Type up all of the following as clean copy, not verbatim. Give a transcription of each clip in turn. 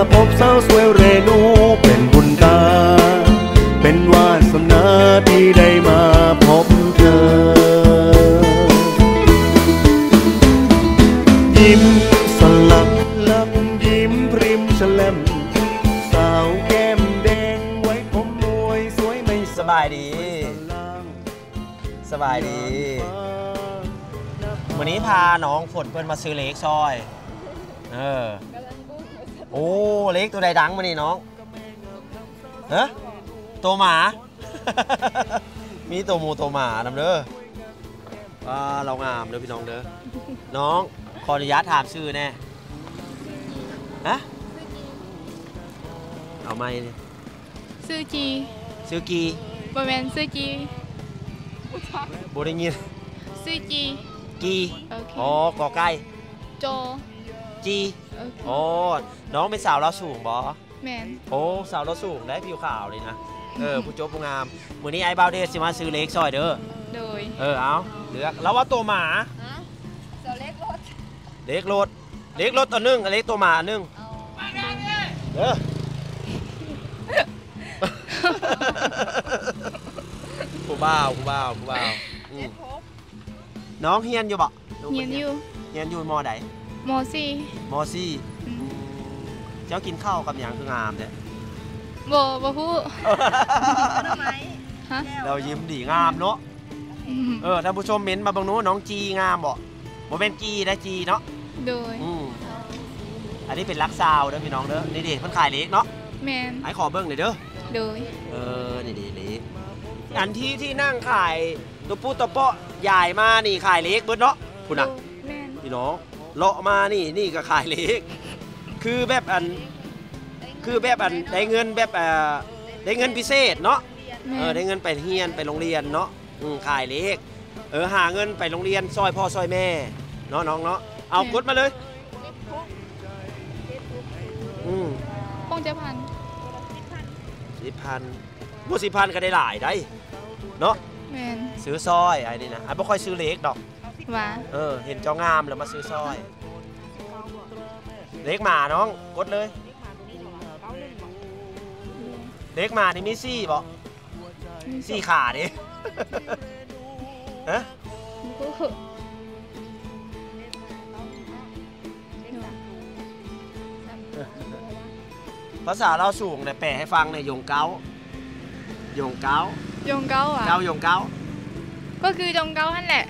พบสาวสวยเรนูเป็นบุญตาเป็นวาสนาที่ได้มาพบเธอยิ้มสลับลับยิ้มพริมฉลับสาวแก้มแดงไว้ผมมวยสวยไม่สบายดีสบายดีวันนี้พาน้องฝนเพื่อนมาซื้อเล็กซอยโอ้เล็กตัวใดดังมานี่น้องตัวหมา มีตัวหมูตัวหมานำเด้อเรางามเด้อพี่น้องเด้อน้องขออนุญาตถามชื่อแน่เอาไม่เนี่ยซื้อจีบแมนซื้อจีบ่ได้ยินซื้อจีอ๋อกอไก่โจจีอ๋อน้องเป็นสาวเราสูงบอแมนโอ้สาวเราสูงได้ผิวขาวเลยนะผู้โจ๊กผู้งามมื้อนี้ไอ้บาวเดชสิมาซื้อเล็กซอยเด้อโดยเอาเลือกแล้วว่าตัวหมาเล็กรถเล็กรถตัวนึงเล็กตัวหมานึงผู้บ่าวน้องเฮียนอยู่บ่เฮียนอยู่มอใดมอซี่เจ้ากินข้าวกับอย่างคืองามเนี่ยบ่ฮู้เรายิ้มดีงามเนาะท่านผู้ชมเม้นมาบางนู้นน้องจีงามบ่เป็นจีได้จีเนาะโดยอันนี้เป็นลักซาวเด้อพี่น้องเด้อนี่ดิเพิ่นขายเล็กเนาะแมนไอ้ขอเบิ้งหน่อยเด้อโดยนี่ดิเล็กอันที่นั่งขายตัวปูตัวเปาะใหญ่มานี่ขายเล็กเบิดเนาะคุณน่ะพี่น้องเลาะมานี่ก็ขายเล็กคือแบบอันได้เงินแบบได้เงินพิเศษเนาะได้เงินไปเรียนไปโรงเรียนเนาะขายเล็กหาเงินไปโรงเรียนซอยพ่อซอยแม่เนาะน้องเนาะเอากดมาเลยคงจะพันบ่10,000ก็ได้หลายได้เนาะแมนซื้อซอยไอ้นี่นะไอ้บ่ค่อยซื้อเล็กดอกว่าเห็นเจ้างามแล้วมาซื้อซอยเล็กหมาน้องกดเลยเล็กหมานี่มีซี่บ่ซี่ขาดิภาษาเราสูงเนี่ยแปลให้ฟังเนี่ยยงเก้าอ่ะยงเก้าก็คือจงเก้านั่นแหละ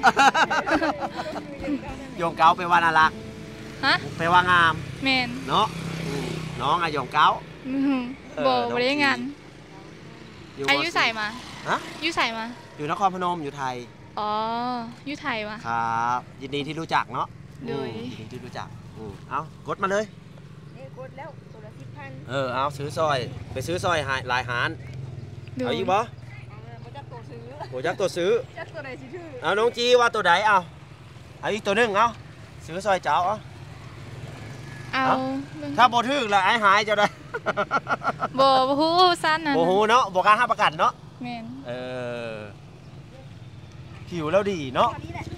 ยงเก้าไปว่าน่ารักไปว่างามแมนเนาะน้องอะยงเก้าบ่ได้งานอายุใส่มายุใส่มาอยู่นครพนมอยู่ไทยยุไทยวะครับยินดีที่รู้จักเนาะยินดีที่รู้จักเอากดมาเลยกดแล้วตัวละ10,000 เอาซื้อซอยไปซื้อซอยหลายหารเอาอีกบ่โหจักตัวซื้อเอาน้องจีว่าตัวไหนเอาอีกตัวนึงเอาซื้อซอยเจ้าเอาถ้าบ่ถึกละไอ้หายจะได้บ่ฮู้สั้นนะบ่ฮู้เนาะบ่กล้าให้ประกันเนาะแม่นผิวแล้วดีเนาะ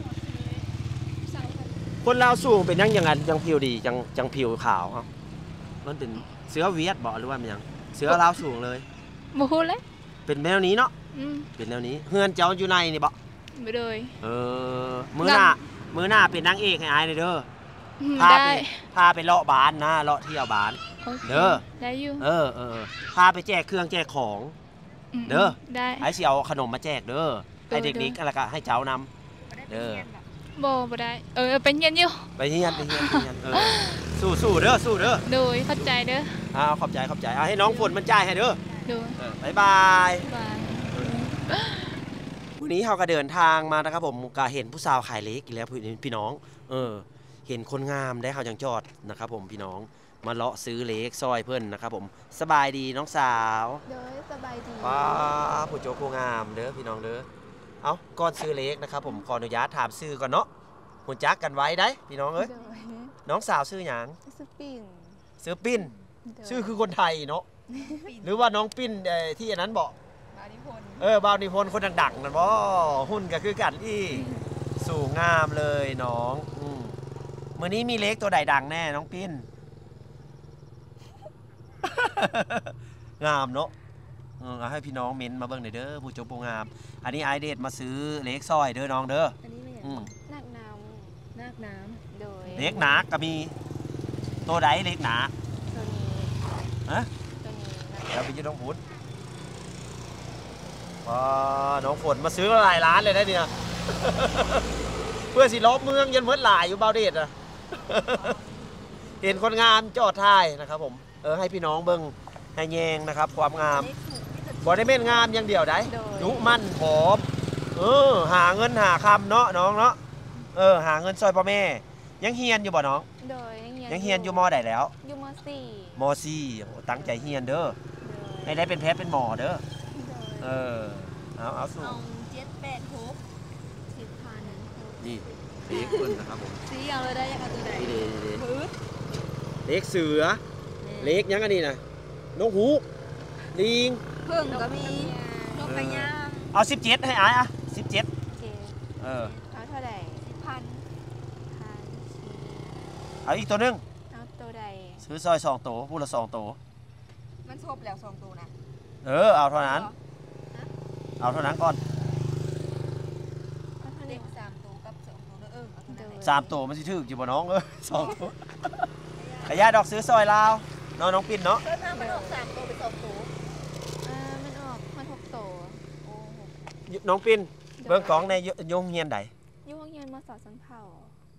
คนเราสูงเป็นยังไงยังผิวดีจังผิวขาวครับมันเป็นเสื้อเวียดบ่หรือว่าเป็นยังเสื้อเราสูงเลยบ่ฮู้เลยเป็นแนวนี้เนาะเป็นแนวนี้เฮือนเจ้าอยู่ในนี่บ่ไม่เลยมื้อหน้าเป็นนางเอกให้อายเลยเด้อพาไปเลาะบ้านนะเลาะเที่ยวบ้านเด้อได้อยู่พาไปแจกเครื่องแจกของเด้อได้ไอ้สิเอาขนมมาแจกเด้อให้เด็กๆอะไรก็ให้เจ้านำเด้อบ่ได้ไปเฮียนอยู่ไปเฮียนสู้เด้อโดยเข้าใจเด้อขอบใจให้น้องฝนมันจ่ายให้เด้อบ๊ายบาย วันนี้เราก็เดินทางมานะครับผมก็เห็นผู้สาวขายเล็กอีกแล้วพี่น้องเห็นคนงามได้เขาจังจอดนะครับผมพี่น้องมาเลาะซื้อเล็กซอยเพื่อนนะครับผมสบายดีน้องสาวเด้อสบายดีว้าผู้โจผู้งามเด้อพี่น้องเด้อเอาก่อนซื้อเล็กนะครับผมขออนุญาตถามซื้อก่อนเนาะหุ่นจักกันไว้ได้พี่น้องน้องสาวซื้อหยังซื้อปิ้ชื่อคือคนไทยเนาะหรือว่าน้องปิ้นที่อันนั้นบอกบ่าวนิพนธ์คนดังๆนั่นบ่หุ่นก็คือกันที่สูงงามเลยน้องมื้อนี้มีเล็กตัวใดดังแน่น้องปิ้นงามเนาะเอาให้พี่น้องเม้นมาเบิ่งหน่อยเด้อผู้ชมผู้งามอันนี้ไอเดดมาซื้อเล็กซอยเด้อน้องเด้ออันนี้ไม่นักน้ำโดยเล็กหนาก็มีตัวใดเล็กหนาตัวนี้ฮะตัวนี้เราไปยืนน้องพุทธน้องฝนมาซื้อหลายร้านเลยได้เนี่ย เพื่อสิลบเมืองยันเมื่อหลายอยู่เบาเดชอะ เห็นคนงามจอดท้ายนะครับผมให้พี่น้องเบิ่งให้แยงนะครับความงามบ่ได้เม่นงามอย่างเดียวได้ดุมั่นผอมหาเงินหาคำเนาะน้องเนาะหาเงินซอยพ่อแม่ยังเฮียนอยู่บ่น้องโดยยังเฮียนอยู่ม.ใดแล้วอยู่ม .4 ม.4 ตั้งใจเฮียนเด้อให้ได้เป็นแพทย์เป็นหมอเด้อเอาสู้ 786 10,000 นี่เล็กขึ้นนะครับผมสีเอาเลยได้ยังเอาตัวใดเล็กเสือเล็กยังอันนี้นะนกฮูกลิงเพิ่งก็มีนกกระยางเอา17ให้อายอ่ะ17 เอาเท่าไหร่10,000 เอาอีกตัวนึงเอาตัวใดซื้อซอย2ตัวพูดละ2ตัวมันชบแล้ว2ตัวนะเอาเท่านั้นเอาเท่านั้นก่อนเด็ก3ตัวกับ2ตัว 3ตัวมันสิถึกอยู่บ่น้อง2ตัวขยะดอกซื้อซอยลาวน้องปิ่นเนาะมันออก3ตัวไป2ตัวมัน6ตัวน้องปิ่นเบิ่งของในโรงเรียนใดอยู่โรงเรียนม.ส.ชนเผ่าม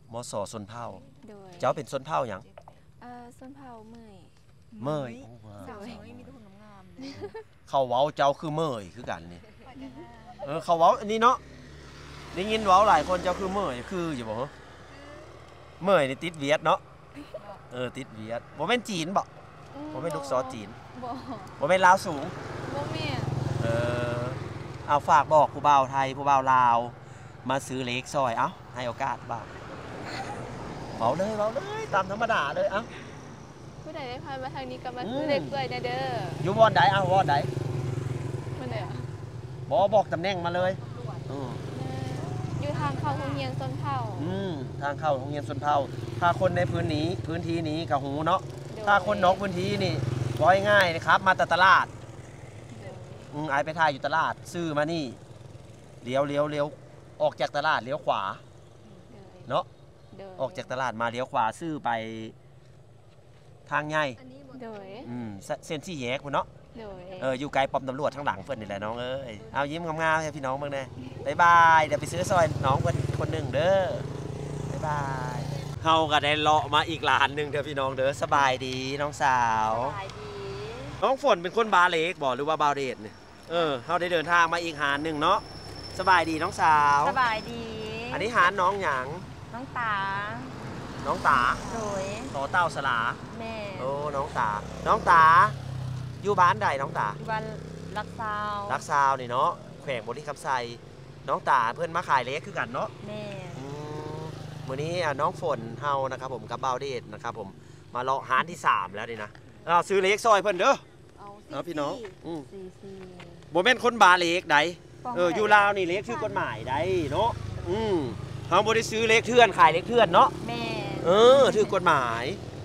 ส.ชนเผ่าเจ้าเป็นชนเผ่าหยังชนเผ่าเมยมีแต่คนงามเขาเว้าเจ้าคือเมยคือกันนี่เขาเว้าอันนี้เนาะได้ยินเว้าหลายคนเจ้าคือเมยคืออยู่บ่เมยนี่ติดเวียดเนาะติดเวียดบ่แม่นจีนบ่แม่นลูกซอจีนบ่แม่นลาวสูงบ่แม่นเอาฝากบอกผู้บ่าวไทยผู้บ่าวลาวมาซื้อเล็กซอยให้โอกาสบ้างเบาเลยตามธรรมดาเลยผู้ใดได้พามาทางนี้ก็มาซื้อเล็กด้วยนะเด้ออยู่วอนใดวอนใดมันไหนบอกตำแหน่งมาเลยอยู่ทางเข้าโรงเรียนชนเผ่าทางเข้าโรงเรียนชนเผ่าถ้าคนในพื้นที่นี้กับหูเนาะถ้าคนนอกพื้นที่นี่ง่ายๆนะครับมาตลาดไอไปถ่ายอยู่ตลาดซื้อมานี่เลี้ยวออกจากตลาดเลี้ยวขวาเนาะออกจากตลาดมาเลี้ยวขวาซื้อไปทางใหญ่เส้นที่แยกคุณเนาะอยู่ไกลป้อมตำรวจทั้งหลังเพื่อนนี่แหละน้องเอายิ้มงามๆให้พี่น้องบ้างนะบ๊ายบายเดี๋ยวไปซื้อซอยน้องคนหนึ่งเด้อบ๊ายบายเฮาก็ได้เลาะมาอีกร้านหนึ่งเด้อพี่น้องเด้อสบายดีน้องสาวน้องฝนเป็นคนบาเล็กบอกหรือว่าบาเดชเนี่ยเฮาได้เดินทางมาอีกหาดหนึ่งเนาะสบายดีน้องสาวสบายดีอันนี้หาดน้องหยางน้องตาโดยต่อเต้าสลาแม่น้องตาอยู่บ้านใดน้องตาบ้านรักซาวนี่เนาะแขวงบริคำไซน้องตาเพื่อนมาขายเล็กคือกันเนาะแม่มื้อนี้น้องฝนเฮานะครับผมกับเบาเดชนะครับผมมาเลาะหาดที่3แล้วนี่นะซื้อเล็กซอยเพิ่นเด้อพี่น้องบ่แม่นคนบาเล็กใดอยู่ลาวนี่เล็กคือกฎหมายใดเนาะเฮาบ่ได้ซื้อเล็กเถื่อนขายเล็กเถื่อนเนาะแม่ถือกฎหมาย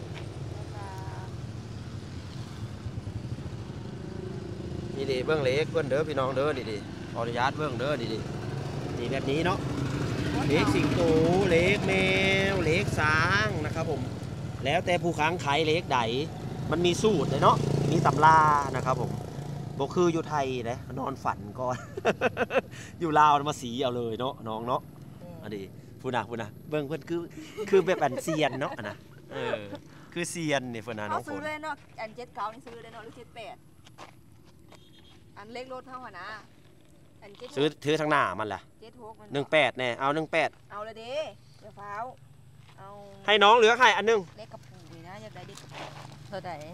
นี่ดิเบื้องเล็กเพื่อนเด้อพี่น้องเด้อดิขออนุญาตเบื้องเด้อดินี่แบบนี้เนาะเล็กสิงโตเล็กแมวเล็กช้างนะครับผมแล้วแต่ผู้ค้างขายเล็กใดมันมีสูตรเลยเนาะมีตำรานะครับผมบอกคืออยู่ไทยนะนอนฝันก่อน อยู่ลาวมาสีเอาเลยเนาะน้องเนาะอันนี้พูนะเบื้องเพื่อนคือแบบอันเซียนเนาะนะคือเซียนนี่เพื่อนนะน้องฝนซื้อเลยเนาะอัน79นี่ซื้อเลยเนาะหรือ78อันเล็กรถเท่านะซื้อทางหน้ามันแหละ18แน่เอา18 เอาเลยดิเดี๋ยวฟ้าเอาให้น้องเหลือให้อันนึงเล็กกระปูนี่นะอยากได้เล็กกระปูเท่าไหร่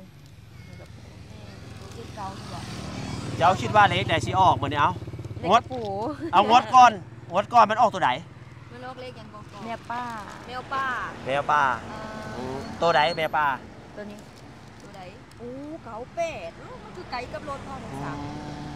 เจ้าคิดว่าเล็กไหนสิออกเหมือนเอางดเอางดก่อนมันออกตัวไหนมันออกเล็กยังกองแมวป้าตัวไหนแมวป้าตัวนี้ตัวไหน98มันคือไก่กับรถพ่อของสาม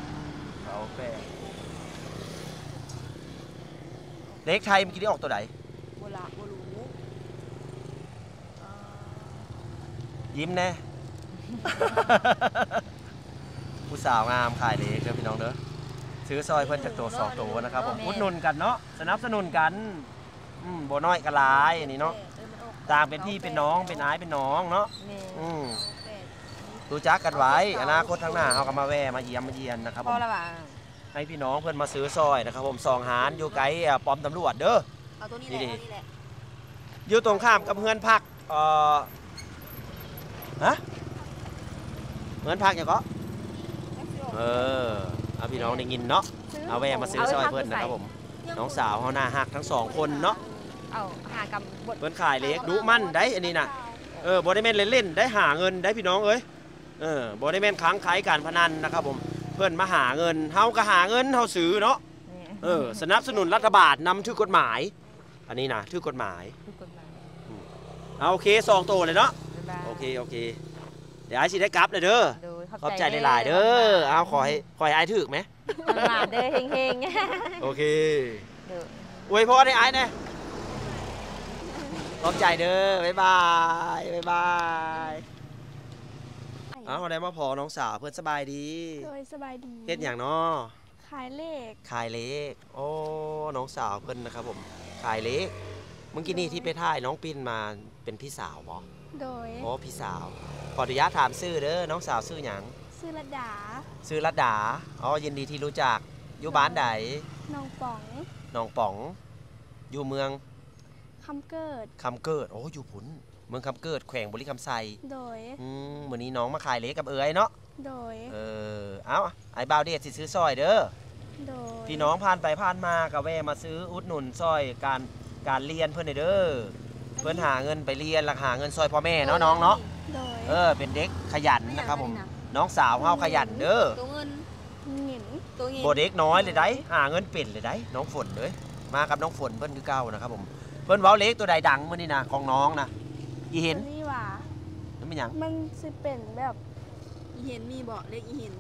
เล็กไทยเมื่อกี้ได้ออกตัวไหนบัวรู้ยิ้มแน่ผู้สาวงามขายเล็กเด้อพี่น้องเด้อซื้อซอยเพิ่นจากตัว2ตัวนะครับผมอุดหนุนกันเนาะสนับสนุนกันบ่น้อยก็หลายอันนี้เนาะต่างเป็นพี่เป็นน้องเป็นอ้ายเป็นน้องเนาะรู้จักกันไว้อนาคตข้างหน้าเฮาก็มาแวะมาเยี่ยมมาเยียนนะครับผมให้พี่น้องเพิ่นมาซื้อซอยนะครับผม2หารอยู่ไกลป้อมตำรวจเด้อเอาตัวนี้แหละอยู่ตรงข้ามกับเฮือนพักฮะเฮือนพักหยังก็เอาพี่น้องได้ยินเนาะเอาแวะมาซื้อซอยเพิ่นนะครับผมน้องสาวเฮาหน้าฮักทั้ง2คนเนาะเอาหากับเพิ่นขายเล็กดุมั่นได้อันนี้น่ะบ่ได้แม่นเล่นๆได้หาเงินได้พี่น้องเอ้ยบ่ได้แม่นค้างขายการพนันนะครับผมเพิ่นมาหาเงินเฮาก็หาเงินเฮาซื้อเนาะสนับสนุนรัฐบาลนำถือกฎหมายอันนี้นะถือกฎหมายเอาโอเค2ตัวเลยเนาะโอเคเดี๋ยวไอ้สิได้กลับเลยเด้อขอบใจหลายๆเด้อเอาขอให้ไอ้ถึกไหมหลานเด้อเฮงๆโอเคอวยพรให้ไอ้นะขอบใจเด้อบ๊ายบายเอาได้มาพอน้องสาวเพื่อนสบายดีสบายดีเฮ็ดอย่างเนาะขายเลขโอ้น้องสาวเพิ่นนะครับผมขายเลขเมื่อกี้นี่ที่ไปถ่ายน้องปิ่นมาเป็นพี่สาวบ่โดยโอ้พี่สาวขออนุญาตถามชื่อเด้อน้องสาวชื่อหยังชื่อรัตดาอ๋อยินดีที่รู้จักอยู่บ้านใดน้องป๋องอยู่เมืองคำเกิดโอ้อยู่ผุนเมืองคำเกิดแขวงบุรีคำไซโดยมื้อนี้น้องมาขายเล็กกับเอ๋ยเนาะโดยเอาไอ้บ่าวเดชสิซื้อซอยเด้อโดยพี่น้องผ่านไปผ่านมาก็แวะมาซื้ออุดหนุนซอยการเรียนเพิ่นเด้อเพิ่นหาเงินไปเรียนหลักหาเงินซอยพ่อแม่เนาะน้องเนาะเป็นเด็กขยันนะครับผมน้องสาวเฮาขยันเด้อตัวเงินบ่เด็กน้อยเลยได้หาเงินเป็นเลยได้น้องฝนเลยมากับน้องฝนเพิ่นคือเก่านะครับผมเพิ่นเว้าเล็กตัวใดดังมื้อนี้นะของน้องนะอีเห็นนี่ว่ามันเป็นหยังมันสิเป็นแบบอีเห็นมีบ่เล็กอีเห็น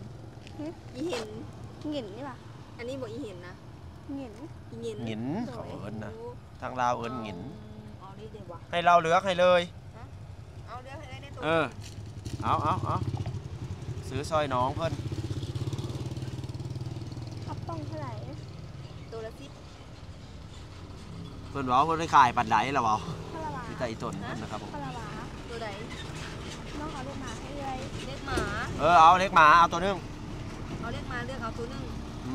นี่ว่ะอันนี้บ่อีเห็นนะหงินเขาเอิ้นนะทางลาวเอิ้นหงินเอาดิเดี๋ยวว่ะให้เราเลือกให้เลยเอาเลือกให้ในตัวเอาซื้อซอยน้องเพิ่นอัพป้องเท่าไหร่ตัวละ10 เพิ่นว่าเพิ่นได้ขายปันไดแล้วบ่ที่ตะอีตนนะครับผมตัวใดน้องเอาเล็กหมาให้เลยเล็กหมาเอาเล็กหมาเอาตัวนึงเอาเล็กหมาเลือกเอาตัวนึง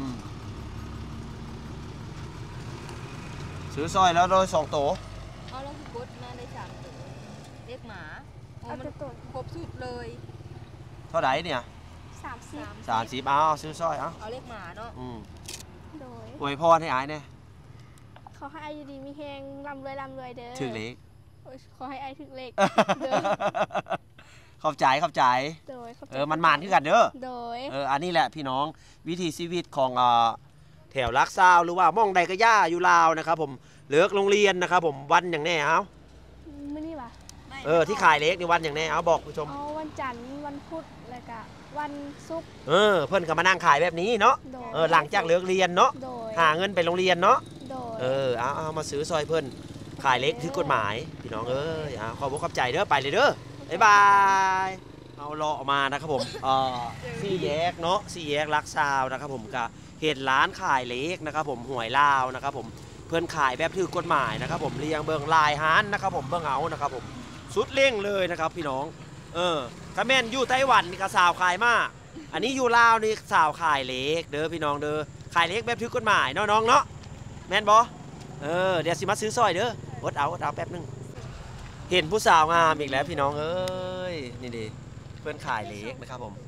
ซื้อซอยแล้วโดย2ตัวเอาแล้วกดมาได้3ตัวเล็กหมามันครบสุดเลยเท่าไหร่เนี่ย30เอาซื้อซอยเอาเล็กหมาเนาะโดยอวยพรให้อ้ายแน่ขอให้อายุดีมีแฮงร่ำรวยเด้อถึงเล็กขอให้ไอ้ถึงเล็กขอบใจมันมานขึ้นกันเด้ออันนี้แหละพี่น้องวิถีชีวิตของแถวลักซาวหรือว่าม่องใดก็ย่าอยู่ลาวนะครับผมเลิกโรงเรียนนะครับผมวันอย่างแน่เอาไม่นี่วะที่ขายเล็กในวันอย่างแน่เอาบอกผู้ชมวันจันทร์วันพุธแล้วก็วันศุกร์เพิ่นก็มานั่งขายแบบนี้เนาะหลังจากเลิกเรียนเนาะหาเงินไปโรงเรียนเนาะเอามาซื้อซอยเพิ่นขายเล็กถือกฎหมายพี่น้องขอบใจเด้อไปเลยเด้อบ๊ายบายเอาเลาะมานะครับผมสี่แยกเนาะ4 แยกลักซาวนะครับผมกับเห็ดร้านขายเล็กนะครับผมหวยลาวนะครับผมเพื่อนขายแบบถือกฎหมายนะครับผมเรียงเบื้องลายฮานนะครับผมเบื้องเอานะครับผมสุดเร่งเลยนะครับพี่น้องถ้าแม่นอยู่ไต้หวันนี่ก็สาวขายมากอันนี้อยู่ลาวนี่สาวขายเล็กเด้อพี่น้องเด้อขายเล็กแบบถือกฎหมายเนาะน้องเนาะแม่นบอเดี๋ยวสิมาซื้อซอยเด้ออดเอาแป๊บนึงเห็นผู้สาวงามอีกแล้วพี่น้องนี่ดิเพื่อนขายเล็กนะครับผม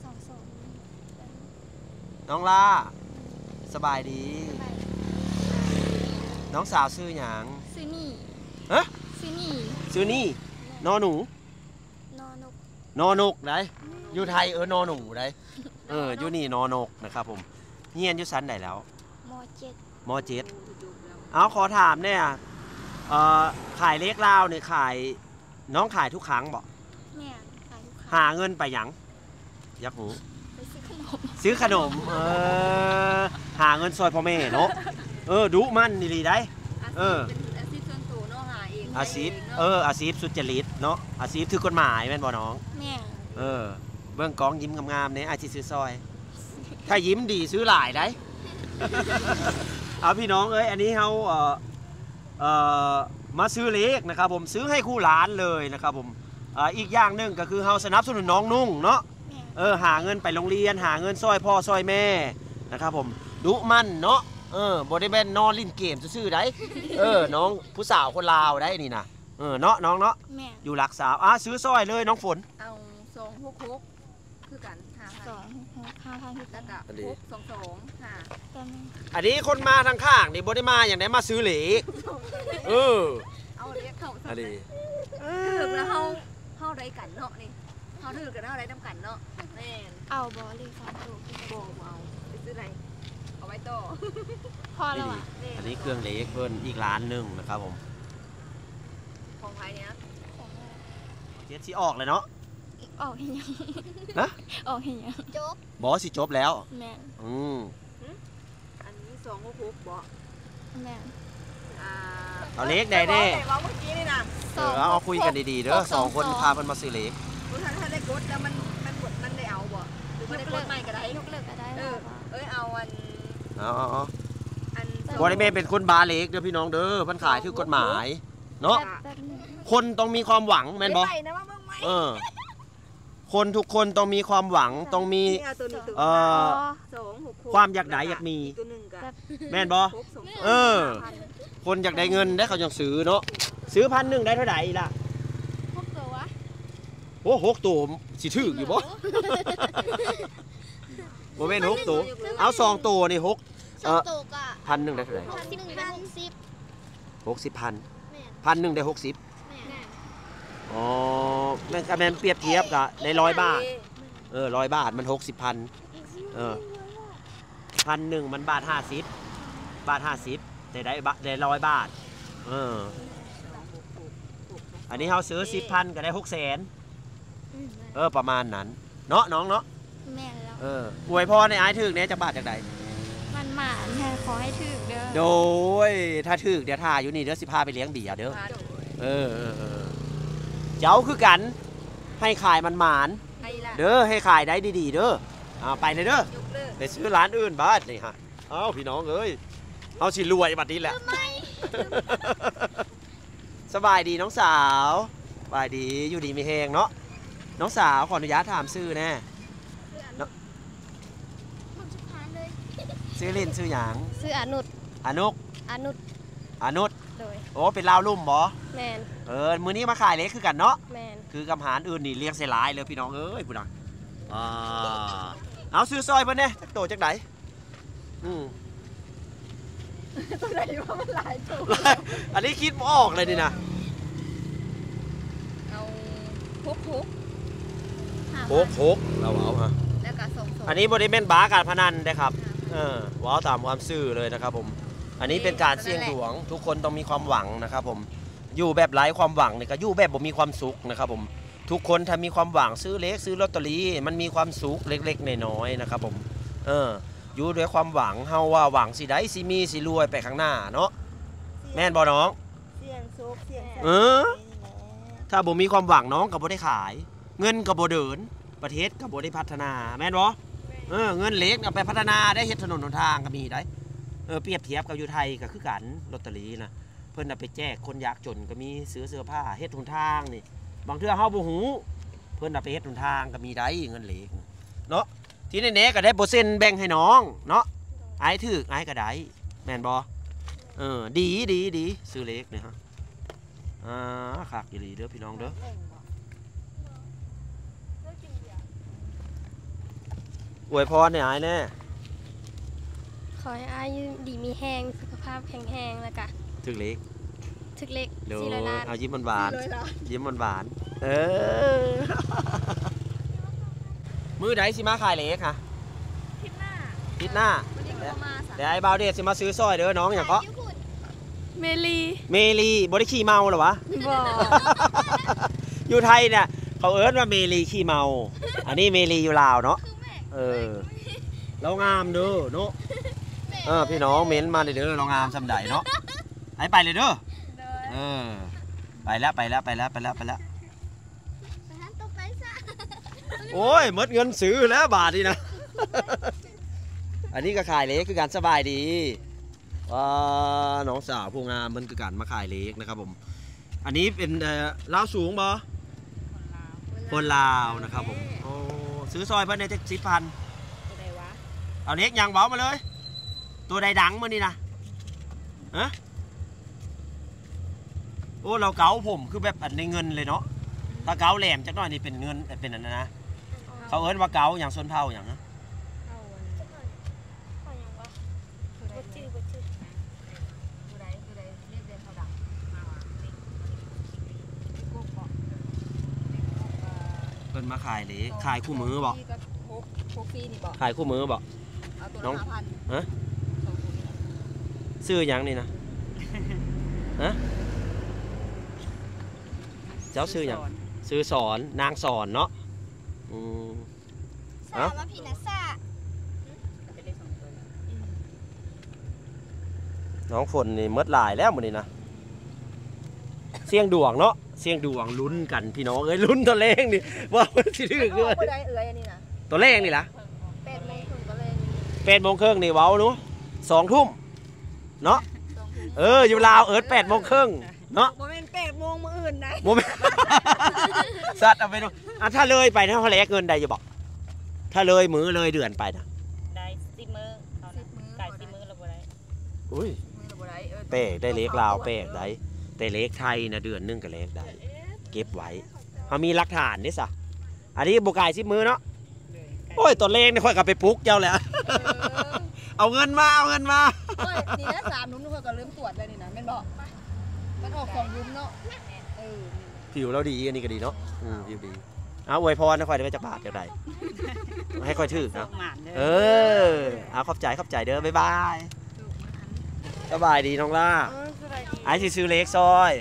น้องล่าสบายดีน้องสาวซื้อหยังซื้อนี่ซื้อนี่นอหนูนอนกได้อยู่ไทยนอหนูได้อยู่นี่นอนกนะครับผมเฮียนอยู่ชั้นไหนแล้วม.7เอาขอถามเนี่ยขายเล็กลาวเนี่ยน้องขายทุกครั้งบอกหาเงินไปหยังยักหูซื้อขนมหาเงินซอยพ่อแม่เนาะดุมันดีได้อาชีพส่วนตัวเนาะหาเองอาชีพสุจริตเนาะอาชีพถือกฎหมายแม่นบ่น้องแม่เบื้องกองยิ้มงามๆเนี่ยอาจจะซื้อซอย ถ้ายิ้มดีซื้อหลายได้ เอาพี่น้องเอ้ยอันนี้เขามาซื้อเลขนะครับผมซื้อให้คู่หลานเลยนะครับผมอีกอย่างหนึ่งก็คือเขาสนับสนุนน้องนุ่งเนาะหาเงินไปโรงเรียนหาเงินซอยพ่อซอยแม่นะครับผมดุมั่นเนาะบริเวณนอนลิ้นเกมซื่อๆได้น้องผู้สาวคนลาวได้นี่นะเนาะน้องเนาะอยู่หลักสาวซื้อซอยเลยน้องฝนเอา266คือกัน5,000แล้วก็622ค่ะอันนี้คนมาทางข้างนี่บ่ได้มาอย่างไหนมาซื้อเหล็กเอาเหล็กเข้าอันนี้ถึงแล้วเฮาได้กันเนาะนี่เฮาถือกันเฮาได้นำกันเนาะแม่นเอาบ่เลย3ตัวบ่เอาไปซื้อไหนเอาไว้ต่อพอแล้วอันนี้เครื่องเหล็กเพิ่นอีกร้านนึงนะครับผมของไผเนี่ยเจ็ดสิออกเลยเนาะออกเห็นยังนะออกเห็นยังจบบอสิจบแล้วแม่อันนี้266บ่แม่เอาเล็กได้เด้ว่าเมื่อกี้นี่นะเอาคุยกันดีๆเด้อ2คนพาเพิ่นมาซื้อเล็กถ้าได้กดแล้วมันได้เอาบ่หรือไม่ได้กดใหม่ก็ได้ยกเลิกก็ได้เอาอันบ่ได้แม่เป็นคนบาเล็กเด้อพี่น้องเด้อเพิ่นขายถูกกฎหมายเนาะคนต้องมีความหวังแม่นบ่คนทุกคนต้องมีความหวังต้องมีความอยากได้อยากมีแม่นบ่คนอยากได้เงินได้เขาจังซื้อเนาะซื้อ1,000ได้เท่าไหร่ล่ะ 6ตัววะโอ้6ตัวสิถึกอยู่บ่บ่แม่น6ตัวเอา2ตัวนี่6 ตัวก็ 1,000ได้เท่าไหร่ 1,000ได้ 60,000 1,000ได้60อ๋อแม่นเปรียบเทียบกับใน100 บาท100 บาทมัน60,0001,000มันบาท50บาท50ได้100 บาทอันนี้เขาซื้อ10,000ก็ได้600,000ประมาณนั้นเนาะน้องเนาะแม่แล้วอวยพรในอ้ายถึกเนี่ยจะบาทจากใดมันหมาแทนขอให้ถึกเด้อโดยถ้าถึกเดี๋ยวถ่ายอยู่นี่เด้อสิพาไปเลี้ยงเบียร์เด้อเจ้าคือกันให้ขายมันหมานเด้อให้ขายได้ดีๆเด้อไปเลยเด้อไปซื้อร้านอื่นบ้านนี่ฮะพี่น้องเอ้ยเอาสิรวยบัดนี้แหละสบายดีน้องสาวสบายดีอยู่ดีมีแหงเนาะน้องสาวขออนุญาตถามชื่อแน่ชื่อเล่นชื่อหยังชื่ออนุชโอ้เป็นลาวลุ่มบ่แม่นมื้อนี้มาขายเล็กคือกันเนาะแม่นคือกำหารอื่นนี่เลี้ยงเสียหลายเลยพี่น้องเอ้ยพุ่นน่ะเอาซื้อซอยเพิ่นแน่จักโตจักไดตัวไหนว่ามันหลายตัวอันนี้คิดไม่ออกเลยนี่นะเอา6 เราเอาฮะแล้วก็2 อันนี้บริเวณบาการพนันนะครับว้าวตามความซื่อเลยนะครับผมอันนี้เป็นการเสี่ยงดวงทุกคนต้องมีความหวังนะครับผมอยู่แบบไร้ความหวังเนี่ยก็อยู่แบบบ่มีความสุขนะครับผมทุกคนถ้ามีความหวังซื้อเล็กซื้อลอตเตอรี่มันมีความสุขเล็กๆน้อยๆนะครับผมอยู่ด้วยความหวังเฮาว่าหวังสิได้สิมีสิรวยไปข้างหน้าเนาะแม่นบ่น้องเสี่ยงโชคเสี่ยงถ้าบ่มีความหวังน้องก็บ่ได้ขายเงินก็บ่เดินประเทศก็บ่ได้พัฒนาแม่นบ่เงินเล็กเอาไปพัฒนาได้เฮ็ดถนนหนทางก็มีได้เปรียบเทียบกับอยู่ไทยก็คือกันลอตเตอรี่นะเพิ่นเอาไปแจกคนยากจนก็มีซื้อเสื้อผ้าเฮ็ดหนทางนี่บางเทื่อเฮาบ่ฮู้เพิ่นเอาไปเฮ็ดหนทางก็มีได้เงินเล็กเนาะที่แน่ๆก็ได้%แบ่งให้น้องเนาะอ้ายถึกอ้ายก็ได้แม่นบ่ดีซื้อเล็กเนี่ยฮะคักอีหลีเด้อพี่น้องเด้ออวยพรเนี่ยอ้ายแน่ขอให้อ้ายดีมีแห้งสุขภาพแข็งแรงแล้วก็ถึกเล็ก 400 ล้านเอายิ้มหวานยิ้มหวานมื้อใดสิมาขายเล็กค่ะทิศหน้าเดี๋ยวไอ้บาวเดชสิมาซื้อซอยเด้อน้องอย่างเพาะเมลีบ่ได้ขี้เมาหรอวะบ่อยู่ไทยเนี่ยเขาเอิ้นว่าเมลีขี้เมาอันนี้เมลีอยู่ลาวเนาะเรางามเด้อเนาะพี่น้องเม้นมาเด้อเรางามสำใดเนาะให้ไปเลยเด้อไปแล้วโอ้ยหมดเงินซื้อแล้วบาทนี่นะ อันนี้ก็ขายเล็กคือการสบายดีน้องสาวผู้งามมันคือการมาขายเล็กนะครับผมอันนี้เป็นลาวสูงบ่คนลาวนะครับผมโอ้ซื้อซอยเพิ่นได้จะ10,000ตัวใดวะเอาเล็กยังเบามาเลยตัวใดดังมานี่นะฮะโอ้เราเก๋าผมคือแบบอันในเงินเลยเนาะถ้าเก๋าแหลมจักหน่อยนี่เป็นเงินเป็นอันนั้นนะเขาเอิ้นว่าเก๋าอย่างส้นเผาอย่างนะเพิ่นมาขายเลยขายคู่มือบ่ขายคู่มือบ่น้องฮะซื้ออย่างนี่นะฮะเจ้าซื้ออย่างซื้อสอนนางสอนเนาะเอ้าน้องฝนนี่มดหลายแล้วมื้อนี้นะเสี่ยงดวงเนาะเสี่ยงดวงลุ้นกันพี่น้องเอ้ยลุ้นตัวเลขนี่ว่ามันสิถึกด้วยตัวเลขนี่ล่ะ8 โมงครึ่งนี่เว้าหนู2 ทุ่มเนาะอยู่ลาว8 โมงครึ่งเนาะโมเมนต์8 โมงมื้ออื่นนะโมเมนต์สัตว์เอาไปดูถ้าเลยไปถ้าเขาแลกเงินได้จะบอกถ้าเลยมื้อเลยเดือนไปนะได้10 มื้อไก่10 มื้อเราบ่ได้อุ้ยแปลกได้เลขลาวแปลกได้แต่เลขไทยนะเดือนนึงก็เลขได้เก็บไว้เขามีหลักฐานนี่สะอันนี้บุกไก่10 มื้อเนาะโอ้ยตัวเลขนี่ค่อยกลับไปปลุกเจ้าแหละเอาเงินมานี่นะ3 นุ่มค่อยก็เริ่มตรวจเลยนี่นะแม่นบอกมันออก2 นุ่มเนาะผิวเราดีอันนี้ก็ดีเนาะผิวดีเอาอวยพรนะค่อยได้ไปจากบาทเดี๋ยวใดให้ค่อยถือนะเอาขอบใจเด้อบ๊ายบายสบายดีน้องล่าไอ้ซื้อเล็กซอย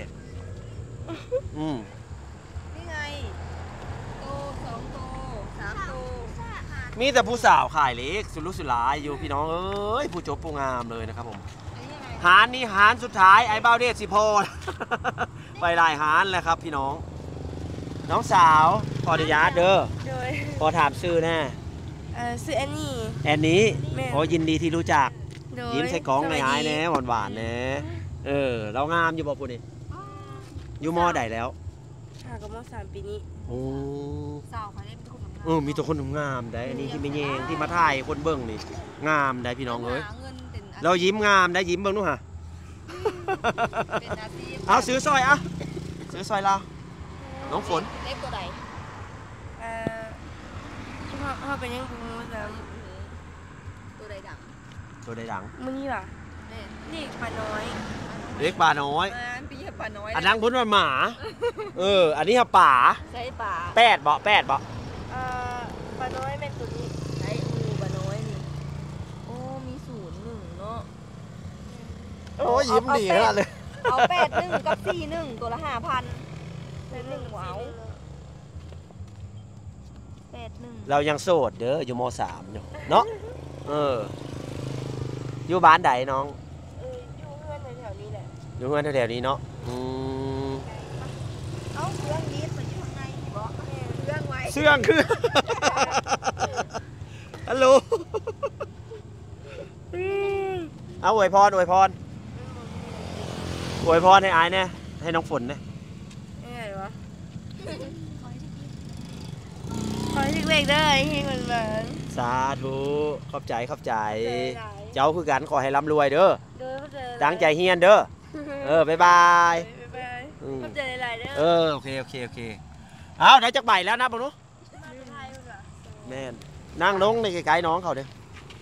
นี่ไงโต2 โต 3 โตมีแต่ผู้สาวขายเล็กสุรุ่ยสุร่ายอยู่พี่น้องเอ้ยผู้จบผู้งามเลยนะครับผมหารนี่หารสุดท้ายไอ้เบ้าเดชสิพอไปลายหารแล้วครับพี่น้องสาวขออนุญาตเด้อขอถามชื่อแน่ชื่อแอนนี่โอ้ยินดีที่รู้จักยิ้มใส่กล้องในอ้ายแน่หวานๆแน่เรางามอยู่บ่ปุ่นนี่อยู่มอใดแล้วก็ม.3 ปีนี้โอ้สาวเขาเล่นมีตัวคนงามได้อันนี้ที่ไม่แยงที่มาถ่ายคนเบิ่งนี่งามได้พี่น้องเอ้ยเรายิ้มงามได้ยิ้มเบิ่งนู่นฮะเอาซื้อซอยซื้อซอยเราน้องฝนเล็กตัวใดเขาเป็นยังบูแต่ตัวใดดังมึงนี่ป่ะเล็กปลาน้อยอันนั้นพ้นว่าหมาอันนี้ป่าใช่ป่า 8 เบาะปลาน้อยเป็นตัวนี้ไอ้ปลาน้อยนี่โอ้มี01เนาะโอ้ยิ้มดีขนาดเลยเอา81กับ41ตัวละ 5,000เป็น1ว้าว81 เรายังโสดเด้ออยู่ม.3อยู่เนาะอยู่บ้านใดน้องอยู่เฮือนแถวนี้แหละอยู่เฮือนแถวนี้เนาะเอาเครื่องนี้ไปอยู่ข้างในบ่เครื่องไว้เสื่องคือฮัลโหลเอาอวยพรให้อายเนี่ยให้น้องฝนเนี่ยยังไงวะขอให้ถึงเลขได้ให้เหมือนสาธุขอบใจเจ้าคือกันขอให้ร่ำรวยเด้อตั้งใจเฮียนเด้อบ๊ายบายขอบใจหลายเด้อโอเคเอาได้จักใบแล้วนะพวกนู้แม่นั่งลงในไกลๆน้องเขาเด้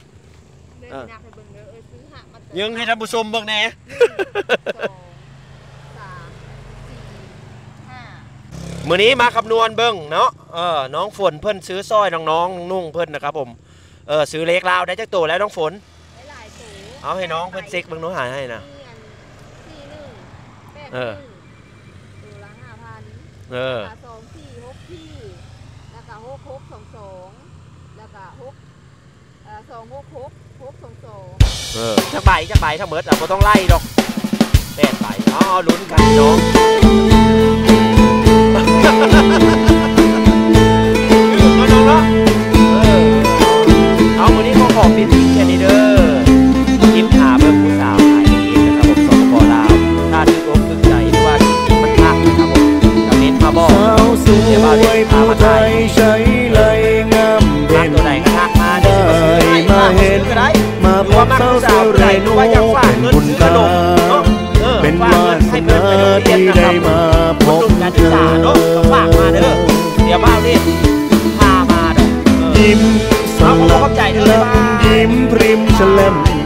ยังให้ท่านผู้ชมเบิ่งแน่มื้อนี้มาคำนวณเบิ่งเนาะน้องฝนเพิ่นซื้อสร้อยน้องนุ่งเพิ่นนะครับผมซื้อเล็กลาวได้จักโตแล้วน้องฝนเอาให้น้องเพิ่นเซ็กเบิ่งน้องหายให้นะตัวละ 5,000 2 4 6พี่แล้วก็6622แล้วก็266 จักใบทั้งหมดบ่ต้องไล่ดอก8 ใบลุ้นกันน้องยิ้มสลับลำยิ้มพริมฉลม